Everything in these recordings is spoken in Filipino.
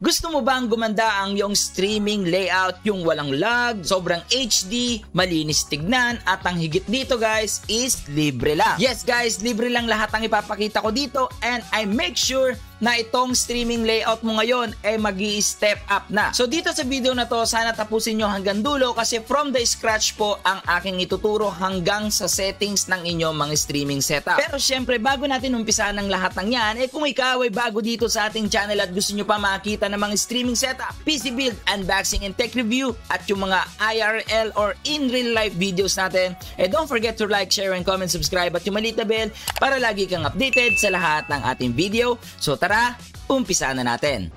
Gusto mo bang gumanda ang iyong streaming layout, yung walang lag, sobrang HD, malinis tignan, at ang higit dito guys is libre lang. Yes guys, libre lang lahat ang ipapakita ko dito, and I make sure na itong streaming layout mo ngayon ay magi-step up na. So dito sa video na to, sana tapusin nyo hanggang dulo kasi from the scratch po ang aking ituturo hanggang sa settings ng inyong mga streaming setup. Pero syempre, bago natin umpisahan ng lahat ng yan, kung ikaw ay bago dito sa ating channel at gusto nyo pa makita ng mga streaming setup, PC build, unboxing and tech review, at yung mga IRL or in real life videos natin, don't forget to like, share, and comment, subscribe at yung maliit na bell para lagi kang updated sa lahat ng ating video. So tara, umpisa na natin.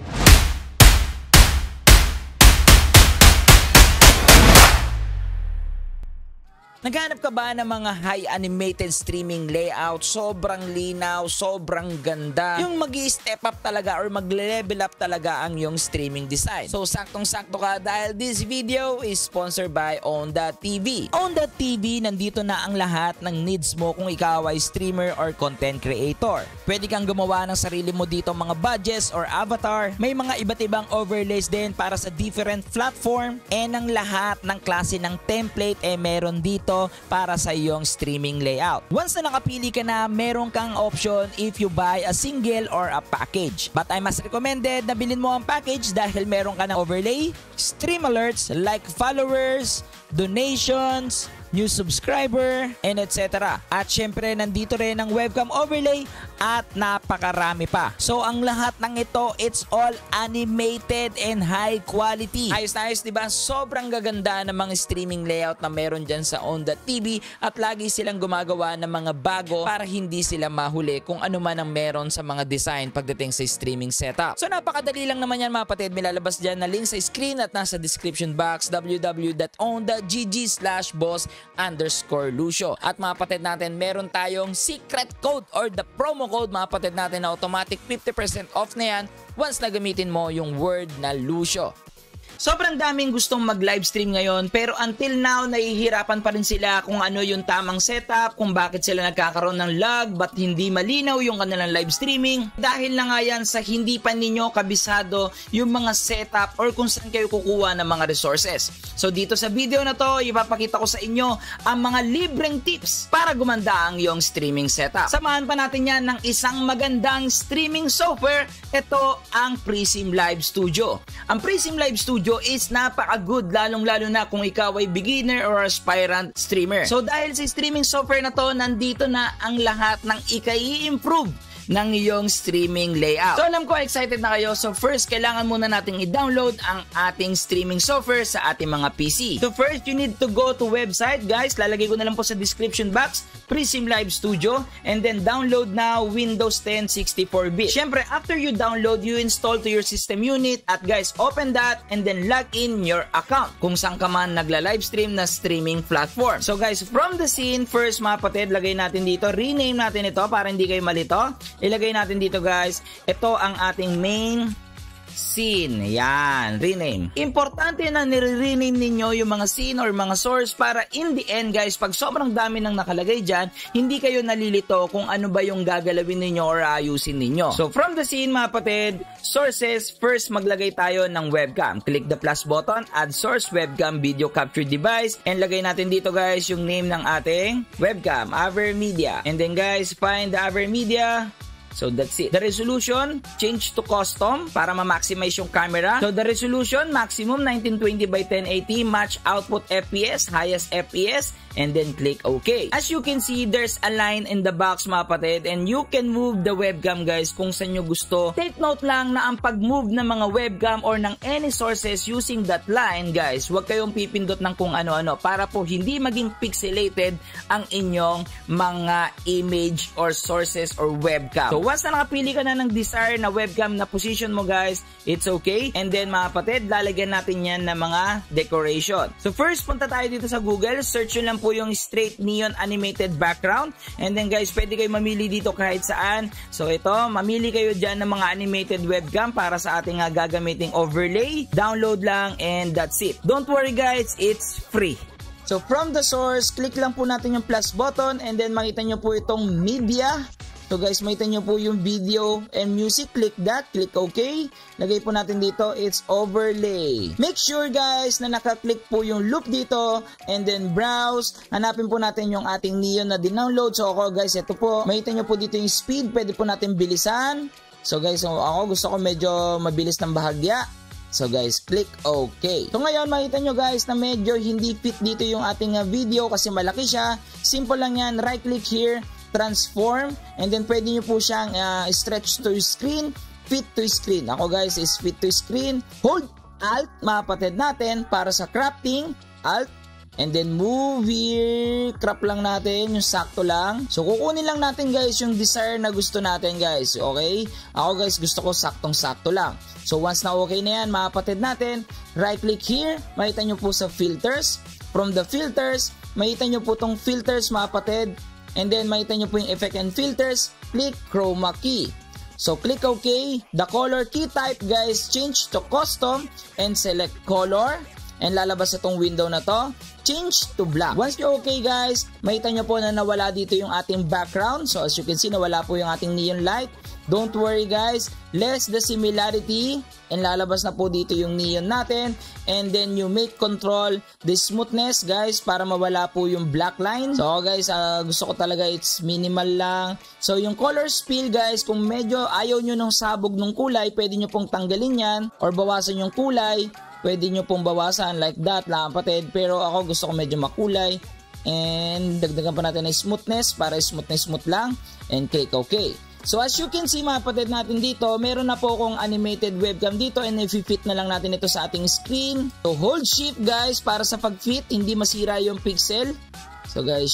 Naghanap ka ba ng mga high animated streaming layout? Sobrang linaw, sobrang ganda. Yung mag-i-step up talaga or mag-level up talaga ang yung streaming design. So saktong-sakto ka dahil this video is sponsored by Onda.TV. Onda.TV, nandito na ang lahat ng needs mo kung ikaw ay streamer or content creator. Pwede kang gumawa ng sarili mo dito mga badges or avatar. May mga iba't ibang overlays din para sa different platform, and ang lahat ng klase ng template meron dito para sa iyong streaming layout. Once na nakapili ka na, meron kang option if you buy a single or a package. But I must recommended na bilhin mo ang package dahil meron ka ng overlay, stream alerts like followers, donations, new subscriber, and etc. At syempre, nandito rin ang webcam overlay at napakarami pa. So, ang lahat ng ito, it's all animated and high quality. Ayos na ayos, diba? Sobrang gaganda ng mga streaming layout na meron dyan sa Onda.TV, at lagi silang gumagawa ng mga bago para hindi sila mahuli kung ano man ang meron sa mga design pagdating sa streaming setup. So, napakadali lang naman yan mga kapatid. May lalabas dyan na link sa screen at nasa description box, www.onda.gg/boss_Lucio. At mga kapatid natin, meron tayong secret code or the promo code mga kapatid natin na automatic 50% off na yan once na gamitin mo yung word na Lucio. Sobrang daming gustong mag-live stream ngayon, pero until now nahihirapan pa rin sila kung ano yung tamang setup, kung bakit sila nagkakaroon ng lag, ba't hindi malinaw yung kanilang live streaming. Dahil na nga yan sa hindi pa ninyo kabisado yung mga setup or kung saan kayo kukuha ng mga resources. So dito sa video na to, ipapakita ko sa inyo ang mga libreng tips para gumanda ang iyong streaming setup. Samahan pa natin yan ng isang magandang streaming software. Ito ang Prism Live Studio. Ang Prism Live Studio is napaka-good, lalong-lalo na kung ikaw ay beginner or aspirant streamer. So dahil sa streaming software na to, nandito na ang lahat ng i-improve ng iyong streaming layout. So alam ko excited na kayo. So first, kailangan muna nating i-download ang ating streaming software sa ating mga PC. So first, you need to go to website guys. Lalagay ko na lang po sa description box, Prism Live Studio, and then download now Windows 10 64-bit. Syempre, after you download, you install to your system unit, at guys, open that and then log in your account kung saan ka man nagla-livestream na streaming platform. So guys, from the scene, first mga kapatid, lagay natin dito, rename natin ito para hindi kayo malito. Ilagay natin dito guys, ito ang ating main scene. Yan, rename. Importante na nire-rename ninyo yung mga scene or mga source para in the end guys, pag sobrang dami nang nakalagay dyan, hindi kayo nalilito kung ano ba yung gagalawin ninyo or ayusin ninyo. So from the scene mga kapatid, sources, first maglagay tayo ng webcam. Click the plus button, add source webcam video capture device, and lagay natin dito guys yung name ng ating webcam, Avermedia. And then guys, find the Avermedia. So that's it. The resolution, change to custom para ma-maximize yung camera. So the resolution, maximum 1920 by 1080, match output FPS, highest FPS, and then click OK. As you can see, there's a line in the box mga kapatid, and you can move the webcam guys kung saan nyo gusto. Take note lang na ang pag-move ng mga webcam or ng any sources using that line guys, huwag kayong pipindot ng kung ano-ano para po hindi maging pixelated ang inyong mga image or sources or webcam. So once na nakapili ka na ng desired na webcam na position mo guys, it's okay. And then mga kapatid, lalagyan natin yan ng mga decoration. So first, punta tayo dito sa Google, search nyo lang po yung straight neon animated background. And then guys, pwede kayo mamili dito kahit saan. So ito, mamili kayo dyan ng mga animated webcam para sa ating gagamiting overlay. Download lang and that's it. Don't worry guys, it's free. So from the source, click lang po natin yung plus button and then makita nyo po itong media. So guys, makita nyo po yung video and music. Click that, click OK. Lagay po natin dito, it's overlay. Make sure guys na nakaklik po yung loop dito and then browse. Hanapin po natin yung ating Neon na dinownload. So ako guys, ito po. Makita nyo po dito yung speed. Pwede po natin bilisan. So guys, ako gusto ko medyo mabilis ng bahagya. So guys, click OK. So ngayon makita nyo guys na medyo hindi fit dito yung ating video kasi malaki siya. Simple lang yan, right click here, transform, and then pwede nyo po siyang stretch to screen, fit to screen. Ako guys is fit to screen. Hold Alt mga kapatid natin para sa crafting, Alt, and then move here, crop lang natin yung sakto lang. So kukunin lang natin guys yung desired na gusto natin guys, okay? Ako guys gusto ko saktong sakto lang. So once na okay na yan mga kapatid natin, right click here, makita nyo po sa filters. From the filters, makita nyo po tong filters mga kapatid. And then makita nyo po yung effect and filters, click chroma key. So click OK, the color key type guys, change to custom and select color. And lalabas itong window na to, change to black. Once you're okay guys, makita nyo po na nawala dito yung ating background. So as you can see, nawala po yung ating neon light. Don't worry guys, less the similarity and lalabas na po dito yung neon natin. And then you make control the smoothness guys para mawala po yung black line. So guys, gusto ko talaga it's minimal lang. So yung color spill guys, kung medyo ayaw nyo ng sabog ng kulay, pwede nyo pong tanggalin yan or bawasan yung kulay. Pwede nyo pong bawasan like that lang kapatid. Pero ako gusto ko medyo makulay. And dagdagan pa natin ng smoothness para smooth na smooth lang. And click OK. So as you can see mga kapatid natin dito, meron na po akong animated webcam dito and i-fit na lang natin ito sa ating screen. So hold shift guys para sa pag-fit, hindi masira yung pixel. So guys,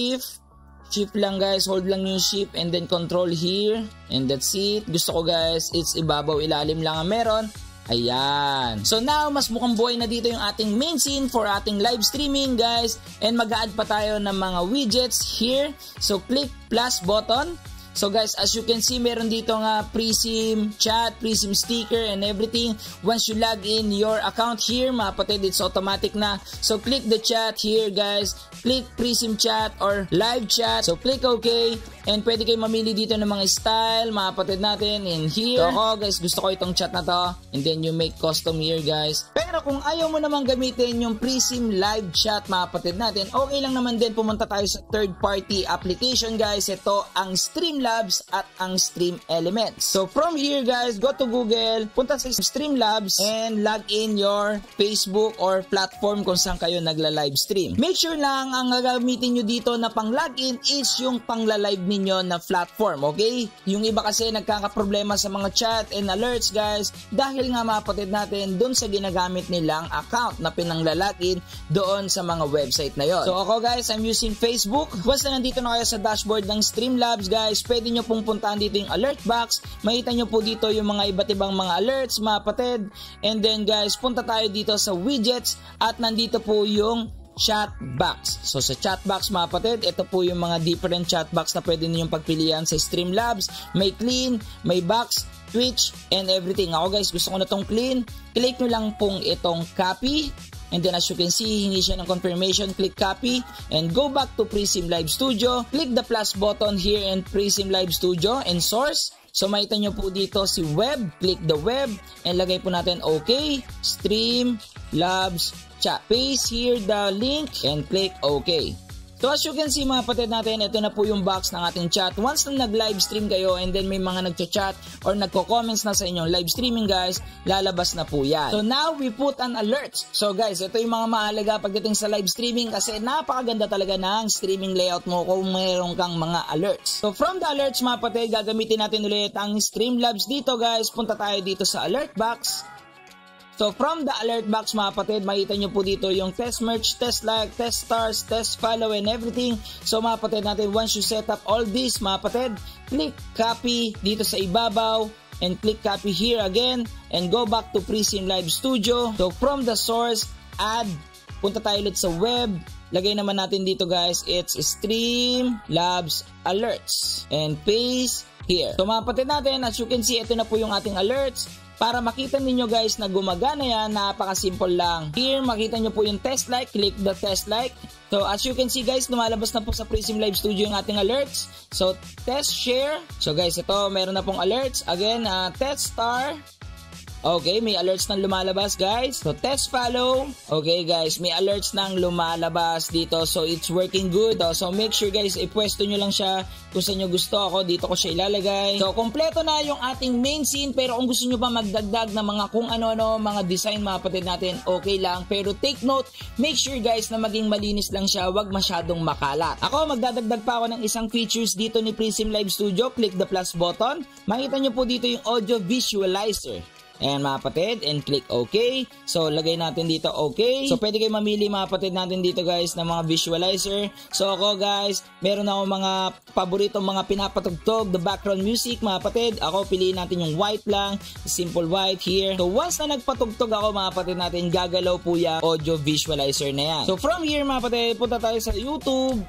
shift lang guys, hold lang yung shift and then control here. And that's it. Gusto ko guys, it's ibabaw ilalim lang ang meron. Ayan. So now, mas mukhang buhay na dito yung ating main scene for ating live streaming guys. And mag-add pa tayo ng mga widgets here. So click plus button. So guys, as you can see, meron dito nga Prism chat, Prism sticker and everything. Once you log in your account here, mga kapatid, it's automatic na. So click the chat here guys. Click Prism chat or live chat. So click OK. And pwede kayo mamili dito ng mga style, mga kapatid natin in here. So ako guys, gusto ko itong chat na to. And then you make custom here guys. Pero kung ayaw mo naman gamitin yung Prism live chat, mga kapatid natin, okay lang naman din pumunta tayo sa third party application guys. Ito ang Streamlabs at ang Stream Elements. So from here guys, go to Google, punta sa Streamlabs and log in your Facebook or platform kung saan kayo nagla-live stream. Make sure lang ang gagamitin nyo dito na pang login is yung pang-live ninyo na platform, okay? Yung iba kasi nagkakaproblema sa mga chat and alerts guys dahil nga mga kapatid natin doon sa ginagamit nilang account na pinang-login doon sa mga website na yon. So ako guys, I'm using Facebook. Once na nandito na kayo sa dashboard ng Streamlabs guys, pwede nyo pong puntahan dito yung alert box. Makita nyo po dito yung mga iba't ibang mga alerts mga kapatid. And then guys, punta tayo dito sa widgets at nandito po yung chat box. So sa chat box mga kapatid, ito po yung mga different chat box na pwede ninyong pagpilian sa Streamlabs. May clean, may box, Twitch, and everything. Ako guys, gusto ko na tong clean. Click nyo lang pong itong copy. And then as you can see, hingi siya ng confirmation. Click copy and go back to Prism Live Studio. Click the plus button here in Prism Live Studio and source. So makita nyo po dito si web. Click the web and lagay po natin OK. Streamlabs chat. Paste here the link and click OK. So as you can see mga kapatid natin, ito na po yung box ng ating chat. Once na nag-live stream kayo and then may mga nagchat-chat or nagko-comments na sa inyong live streaming guys, lalabas na po yan. So now we put an alert. So guys, ito yung mga mahalaga pagdating sa live streaming kasi napakaganda talaga ng streaming layout mo kung mayroon kang mga alerts. So from the alerts mga kapatid, gagamitin natin ulit ang Streamlabs dito guys. Punta tayo dito sa alert box. So from the alert box mga kapatid, makita nyo po dito yung test merge, test like, test stars, test follow and everything. So mga kapatid natin, once you set up all this mga kapatid, click copy dito sa ibabaw and click copy here again and go back to Prism Live Studio. So from the source, add, punta tayo ulit sa web. Lagay naman natin dito guys, it's Streamlabs alerts and paste here. So mga kapatid natin, as you can see, ito na po yung ating alerts. para makita ninyo guys na gumagana yan, napaka-simple lang. Here, makita nyo po yung test like, click the test like. So as you can see guys, lumalabas na po sa Prism Live Studio yung ating alerts. So test share. So guys, ito meron na pong alerts. Again, test star. Okay, may alerts nang lumalabas guys. So test follow. Okay guys, may alerts nang lumalabas dito. So it's working good. So make sure guys, ipwesto nyo lang siya kung saan nyo gusto. Ako dito ko siya ilalagay. So kompleto na yung ating main scene. Pero kung gusto nyo pa magdagdag na mga kung ano-ano, mga design mga kapatid natin, okay lang. Pero take note, make sure guys na maging malinis lang siya. Huwag masyadong makalat. Ako magdadagdag pa ako ng isang features dito ni Prism Live Studio. Click the plus button. Makita nyo po dito yung audio visualizer. Ayan mga kapatid, and click OK. So lagay natin dito OK. So pwede kayo mamili mga kapatid natin dito guys ng mga visualizer. So ako guys, meron ako mga paboritong mga pinapatugtog, the background music mga kapatid. Ako piliin natin yung white lang, simple white here. So once na nagpatugtog ako mga kapatid natin, gagalaw po yung audio visualizer na yan. So from here mga kapatid, punta tayo sa YouTube.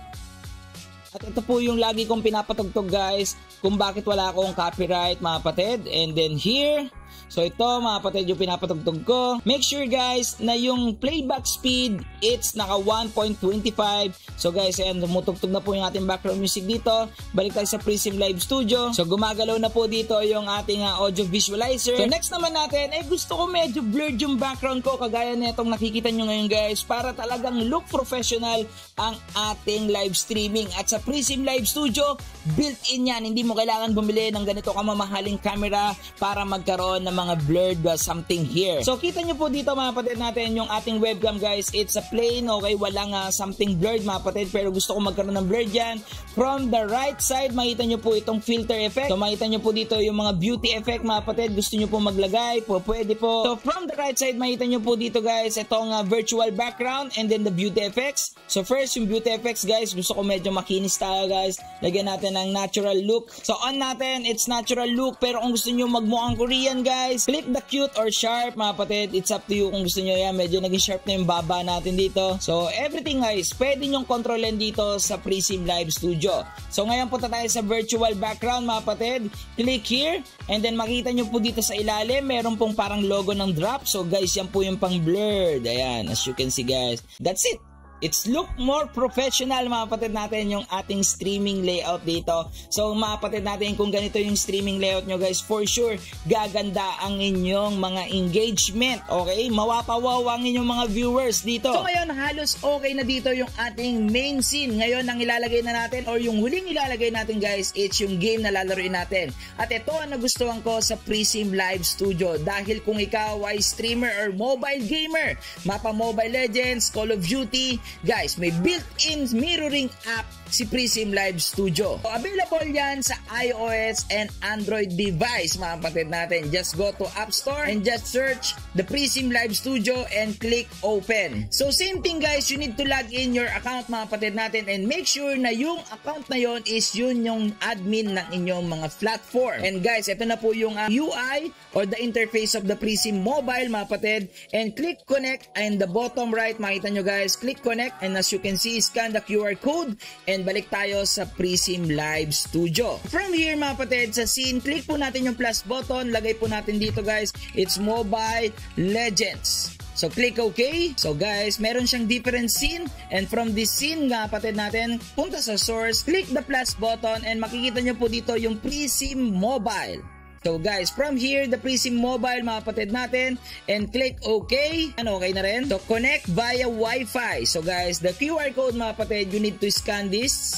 At ito po yung lagi kong pinapatugtog guys, kung bakit wala akong copyright mga kapatid. And then here, so ito mga kapatid yung pinapatugtog ko. Make sure guys na yung playback speed, it's naka 1.25. So guys, ayan, tumutugtog na po yung ating background music dito. Balik tayo sa Prism Live Studio. So gumagalaw na po dito yung ating audio visualizer. So next naman natin, gusto ko medyo blurred yung background ko, kagaya netong nakikita nyo ngayon guys, para talagang look professional ang ating live streaming. At sa Prism Live Studio, built-in yan. Hindi mo kailangan bumili ng ganito kamamahaling camera para magkaroon ng mga blurred something here. So kita nyo po dito mga kapatid natin yung ating webcam guys. It's a plain, okay, walang something blurred mga kapatid, pero gusto ko magkaroon ng blurred yan. From the right side, makita nyo po itong filter effect. So makita nyo po dito yung mga beauty effect mga kapatid. Gusto nyo po maglagay, pwede po. So from the right side, makita nyo po dito guys, itong virtual background and then the beauty effects. So first yung beauty effects guys, gusto ko medyo makinis tayo guys. Lagyan natin ng natural look. So on natin, it's natural look, pero kung gusto nyo magmukhang Korean guys, click the cute or sharp mga kapatid. It's up to you kung gusto nyo yan. Medyo naging sharp na yung baba natin dito. So everything guys, pwede nyong kontrolin dito sa Prism Live Studio. So ngayon punta tayo sa virtual background mga kapatid. Click here and then makita nyo po dito sa ilalim, meron pong parang logo ng drop. So guys, yan po yung pang blurred. Ayan, as you can see guys. That's it. It's look more professional mga kapatid natin yung ating streaming layout dito. So mga kapatid natin, kung ganito yung streaming layout nyo guys, for sure gaganda ang inyong mga engagement. Okay? Mawapawaw ang inyong mga viewers dito. So ngayon halos okay na dito yung ating main scene. Ngayon ang ilalagay na natin or yung huling ilalagay natin guys, it's yung game na lalaroin natin. At ito ang nagustuhan ko sa Prism Live Studio. Dahil kung ikaw ay streamer or mobile gamer, mapa Mobile Legends, Call of Duty, guys, may built-in mirroring app si Prism Live Studio. So, available yan sa iOS and Android device mga kapatid natin. Just go to App Store and just search the Prism Live Studio and click open. So same thing guys, you need to log in your account mga kapatid natin and make sure na yung account na yon is yun yung admin ng inyong mga platform. And guys, ito na po yung UI or the interface of the Prism Mobile mga kapatid, and click connect, and the bottom right makita nyo guys, click connect, and as you can see, scan the QR code and balik tayo sa Prism Live Studio. From here mga kapatid, sa scene, click po natin yung plus button, lagay po natin dito guys, it's Mobile Legends. So click OK. So guys, meron siyang different scene, and from this scene nga kapatid natin, punta sa source, click the plus button, and makikita nyo po dito yung Prism Mobile. So guys, from here, the Prism Mobile mga kapatid natin, and click OK. Ano, okay na rin? So connect via Wi-Fi. So guys, the QR code mga kapatid, you need to scan this.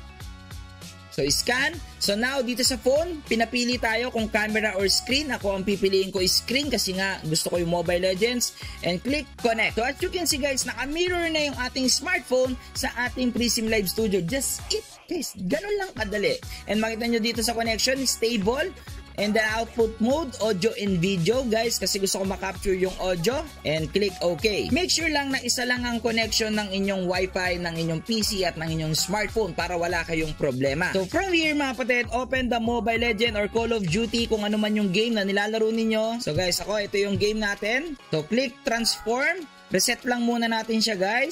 So scan. So now dito sa phone, pinapili tayo kung camera or screen. Ako ang pipiliin ko is screen kasi nga gusto ko yung Mobile Legends, and click connect. So as you can see guys, naka-mirror na yung ating smartphone sa ating Prism Live Studio. Just it guys, ganun lang kadali. And makita nyo dito sa connection, stable. And the output mode, audio and video guys, kasi gusto ko makapture yung audio, and click OK. Make sure lang na isa lang ang connection ng inyong Wi-Fi, ng inyong PC at ng inyong smartphone para wala kayong problema. So from here mga kapatid, open the Mobile Legend or Call of Duty, kung ano man yung game na nilalaro ninyo. So guys, ito yung game natin. So click transform, reset lang muna natin siya guys.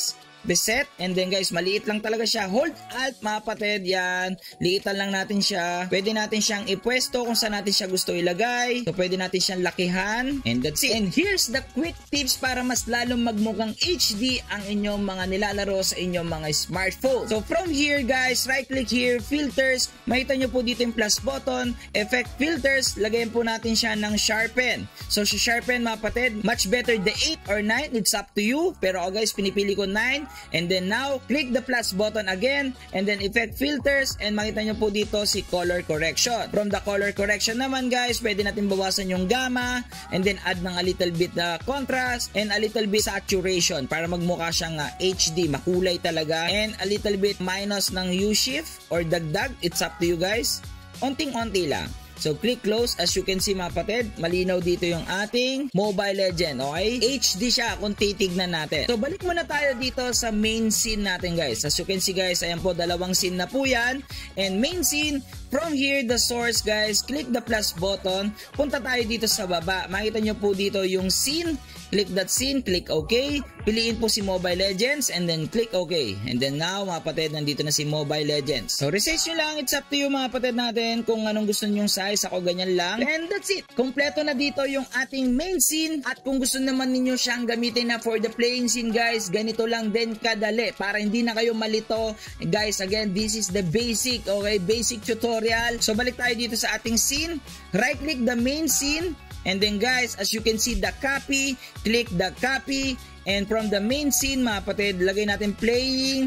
reset. And then guys, maliit lang talaga siya. Hold Alt mga kapatid, yan. Liitan lang natin siya. Pwede natin siyang ipwesto kung saan natin siya gusto ilagay. So pwede natin siyang lakihan. And that's it. And here's the quick tips para mas lalong magmukhang HD ang inyong mga nilalaro sa inyong mga smartphone. So from here guys, right click here, filters. Makita nyo po dito yung plus button. Effect filters. Lagayin po natin siya ng sharpen. So si sharpen mga kapatid, much better the 8 or 9. It's up to you. Pero ako guys, pinipili ko 9. And then now, click the plus button again. And then effect filters. And makita nyo po dito si color correction. From the color correction naman guys, pwede natin bawasan yung gamma. And then add ng a little bit na contrast. And a little bit saturation. Para magmukha siyang HD. Makulay talaga. And a little bit minus ng U-shift or dagdag. It's up to you guys. Onting-onti lang. So, click close. As you can see mga kapatid, malinaw dito yung ating Mobile Legend. Okay? HD siya kung titignan natin. So, balik muna tayo dito sa main scene natin guys. As you can see guys, ayan po, dalawang scene na po yan. And main scene, from here, the source guys, click the plus button. Punta tayo dito sa baba. Makita nyo po dito yung scene. Click that scene, click OK. Piliin po si Mobile Legends and then click OK. And then now, mga kapatid, nandito na si Mobile Legends. So, resize nyo lang. It's up to you mga kapatid natin kung anong gusto nyong size. Ako ganyan lang. And that's it. Kompleto na dito yung ating main scene. At kung gusto naman ninyo siyang gamitin na for the playing scene guys, ganito lang din kadali. Para hindi na kayo malito. Guys, again, this is the basic, okay? Basic tutorial. So, balik tayo dito sa ating scene. Right click the main scene. And then guys, as you can see the copy, click the copy. And from the main scene mga kapatid, lagay natin playing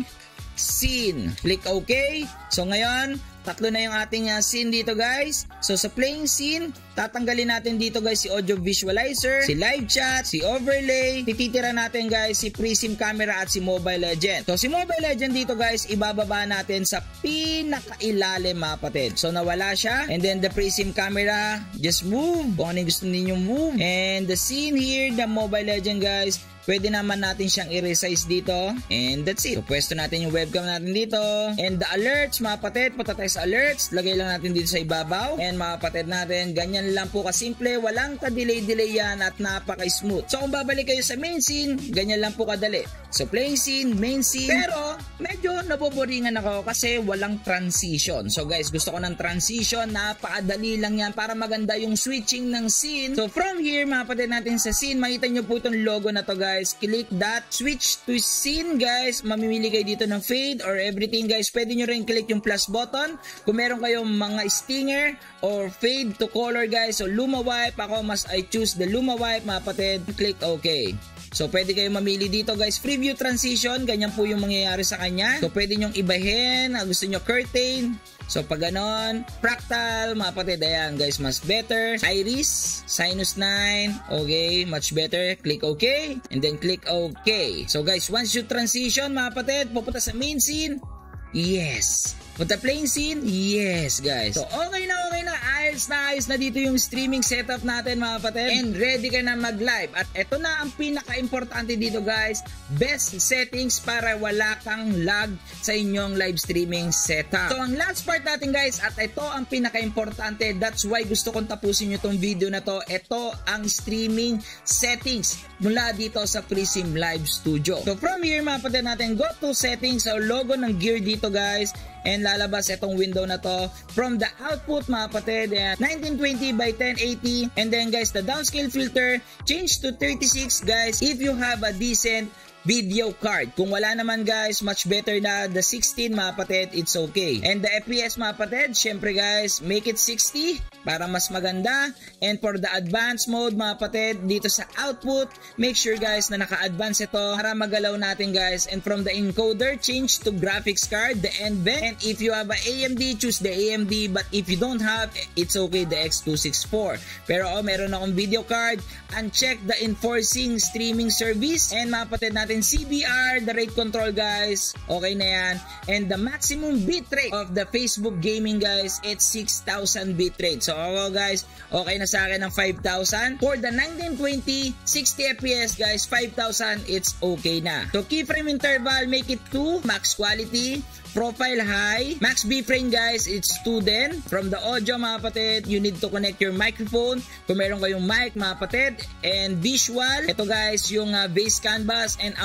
scene. Click OK. So ngayon, tatlo na yung ating scene dito guys. So sa playing scene, tatanggalin natin dito guys si audio visualizer, si live chat, si overlay. Tititira natin guys si Prism camera at si Mobile Legend. So si Mobile Legend dito guys, ibababa natin sa pinakailalim mga kapatid. So nawala siya. And then the Prism camera, just move. Kung ano yung gusto ninyong move. And the scene here, the Mobile Legend guys, pwede naman natin siyang i-resize dito. And that's it. So, pwesto natin yung webcam natin dito. And the alerts, mga kapatid, punta tayo sa alerts. Lagay lang natin dito sa ibabaw. And mga kapatid natin, ganyan lang po kasimple. Walang ka-delay-delay yan at napaka-smooth. So, kung babalik kayo sa main scene, ganyan lang po kadali. So, playing scene, main scene. Pero, medyo naboboringan ako kasi walang transition. So, guys, gusto ko ng transition. Napakadali lang yan para maganda yung switching ng scene. So, from here, mga kapatid natin sa scene, makita nyo po itong logo na to, guys. Click that, switch to scene guys. Mamimili kayo dito ng fade or everything guys. Pwede nyo rin click yung plus button kung meron kayong mga stinger or fade to color guys. So luma wipe, ako mas I choose the luma wipe mga kapatid. Click OK. So pwede kayo mamili dito guys. Preview transition, ganyan po yung mangyayari sa kanya. So pwede nyong ibahin, gusto nyo curtain. So pag ganon, fractal, mga kapatid, ayan guys, mas better. Iris, sinus 9, okay, much better. Click OK, and then click OK. So guys, once you transition, mga kapatid, pupunta sa main scene, yes. Punta playing scene, yes guys. So okay na. Ayos na dito yung streaming setup natin mga kapatid. And ready ka na mag-live. At ito na ang pinaka-importante dito guys. Best settings para wala kang lag sa inyong live streaming setup. So ang last part natin guys, at ito ang pinaka-importante. That's why gusto kong tapusin nyo itong video na to. Ito ang streaming settings mula dito sa Prism Live Studio. So from here mga kapatid natin, go to settings. So logo ng gear dito guys. And lalabas itong window na to. From the output mga kapatid, 1920 by 1080. And then guys, the downscale filter, change to 36 guys if you have a decent video card. Kung wala naman guys, much better na the 16 mga kapatid, it's okay. And the FPS mga kapatid, syempre guys, make it 60 para mas maganda. And for the advanced mode mga kapatid, dito sa output, make sure guys na naka-advance ito para magalaw natin guys. And from the encoder, change to graphics card, the NVENC. And if you have a AMD, choose the AMD. But if you don't have, it's okay, the X264. Pero meron akong video card, uncheck the enforcing streaming service. And mga kapatid natin, CBR, the rate control guys, okay na yan. And the maximum bitrate of the Facebook gaming guys, it's 6,000 bitrate. So ako guys, okay na sa akin ng 5,000. For the 1920 60 FPS guys, 5,000, it's okay na. So keyframe interval, make it 2, max quality, profile high, max B-frame guys, it's 2 din. From the audio mga kapatid, you need to connect your microphone kung meron kayong mic mga kapatid. And visual, ito guys yung base canvas and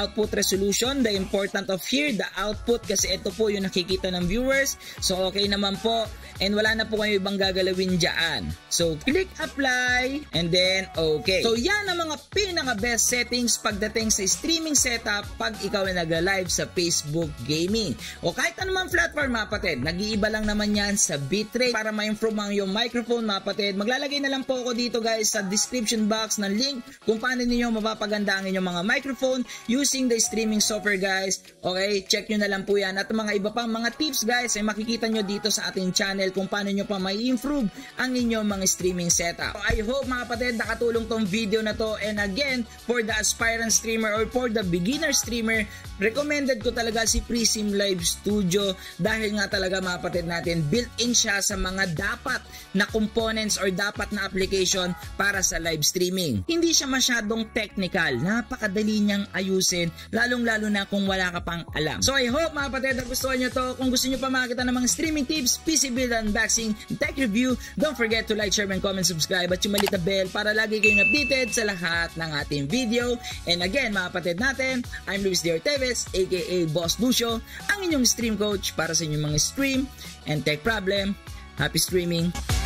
output resolution, the important of here, the output, kasi ito po yung nakikita ng viewers. So okay naman po, and wala na po kayo ibang gagalawin dyan. So click apply, and then okay. So yan ang mga pinaka best settings pagdating sa streaming setup pag ikaw ay nagla-live sa Facebook Gaming. O kahit anumang platform mga kapatid, nag-iiba lang naman yan sa bitrate. Para ma-improve ang yung microphone mga kapatid, maglalagay na lang po ako dito guys sa description box ng link kung paano niyo mapapaganda ang inyong mga microphone using the streaming software guys. Okay, check nyo na lang po yan. At mga iba pang mga tips guys ay makikita nyo dito sa ating channel kung paano nyo pa may improve ang inyong mga streaming setup. So, I hope mga kapatid nakatulong tong video na to, and again, for the aspirant streamer or for the beginner streamer, recommended ko talaga si Prism Live Studio dahil nga talaga mga kapatid natin, built-in siya sa mga dapat na components or dapat na application para sa live streaming. Hindi siya masyadong technical, napakadali niyang ayusin, lalong-lalo na kung wala ka pang alam. So I hope mga kapatid na gustuhan nyo to. Kung gusto nyo pa makita ng mga streaming tips, PC build unboxing, tech review, don't forget to like, share, and comment, subscribe at yung maliit na bell para lagi kayong updated sa lahat ng ating video. And again mga kapatid natin, I'm Luis D. Orteves aka Boss Lucio, ang inyong stream coach para sa inyong mga stream and tech problem. Happy streaming!